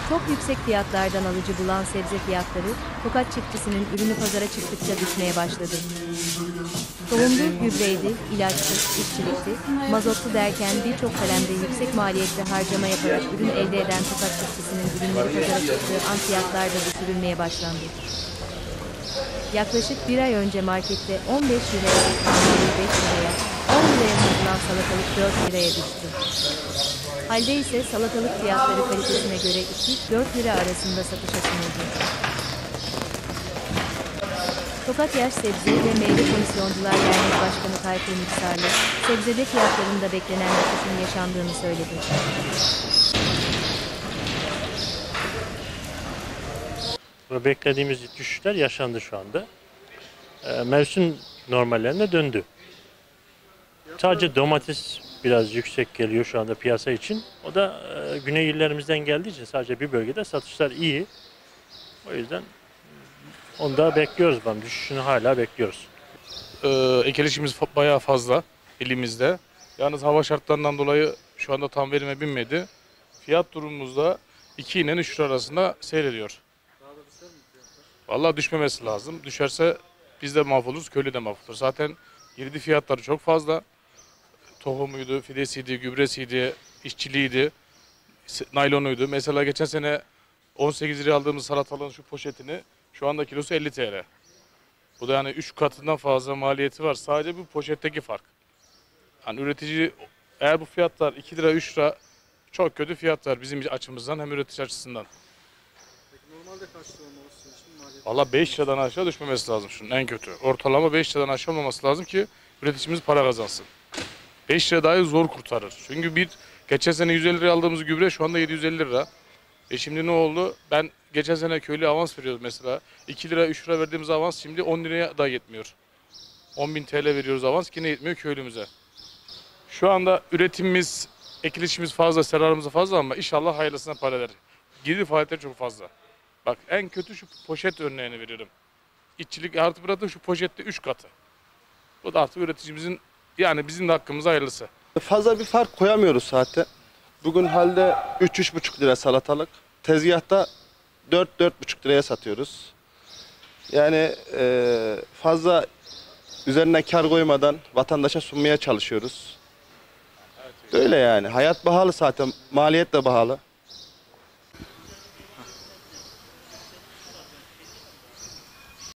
Çok yüksek fiyatlardan alıcı bulan sebze fiyatları, Tokat çiftçisinin ürünü pazara çıktıkça düşmeye başladı. Tohumdu, gübreydi, ilaçtı, işçilikti, mazottu derken birçok kalemde yüksek maliyetli harcama yaparak ürün elde eden Tokat çiftçisinin ürünleri pazara çıktığı an fiyatlar da düşürülmeye başlandı. Yaklaşık bir ay önce markette 15 liraya, 5 liraya, 10 liraya satılan salatalık 4 liraya düştü. Halde ise salatalık fiyatları kalitesine göre 2-4 lira arasında satışa sunuldu. Tokat Yaş Sebze ve Meyve Komisyoncular Dernek Başkanı Tayfur Müksarlı, sebzede fiyatlarında beklenen düşüşün yaşandığını söyledi. Beklediğimiz düşüşler yaşandı şu anda. Mevsim normallerine döndü. Sadece domates biraz yüksek geliyor şu anda piyasa için. O da güney illerimizden geldiği için sadece bir bölgede satışlar iyi. O yüzden onu da bekliyoruz. Düşüşünü hala bekliyoruz. Ekilişimiz bayağı fazla elimizde. Yalnız hava şartlarından dolayı şu anda tam verime binmedi. Fiyat durumumuz da 2 ile 3 lira arasında seyrediyor. Vallahi düşmemesi lazım. Düşerse biz de mahvoluruz, köylü de mahvolur. Zaten girdi fiyatları çok fazla. Tohumuydu, fidesiydi, gübresiydi, işçiliğiydi, naylonuydu. Mesela geçen sene 18 liraya aldığımız salatalığın şu poşetini şu anda kilosu 50 TL. Bu da yani 3 katından fazla maliyeti var. Sadece bu poşetteki fark. Yani üretici eğer bu fiyatlar 2 lira 3 lira çok kötü fiyatlar bizim açımızdan hem üretici açısından. Peki normalde kaç lira olması için maliyet? Valla 5 liradan aşağı düşmemesi lazım şunun en kötü. Ortalama 5 liradan aşağı olmaması lazım ki üreticimiz para kazansın. 5 lira dahi zor kurtarır. Çünkü geçen sene 150 liraya aldığımız gübre şu anda 750 lira. Şimdi ne oldu? Ben geçen sene köylü avans veriyordum mesela. 2 lira 3 lira verdiğimiz avans şimdi 10 liraya da yetmiyor. 10.000 TL veriyoruz avans yine yetmiyor köylümüze. Şu anda üretimimiz, ekilişimiz fazla, serarımız fazla ama inşallah hayırlısına para eder. Girdi faaliyetleri çok fazla. Bak en kötü şu poşet örneğini veriyorum. İşçilik artı bırakın şu poşette 3 katı. Bu da artık üreticimizin yani bizim de hakkımız hayırlısı. Fazla bir fark koyamıyoruz zaten. Bugün halde 3-3,5 lira salatalık. Tezgahta 4-4,5 liraya satıyoruz. Yani fazla üzerine kar koymadan vatandaşa sunmaya çalışıyoruz. Böyle yani. Hayat pahalı zaten. Maliyet de pahalı.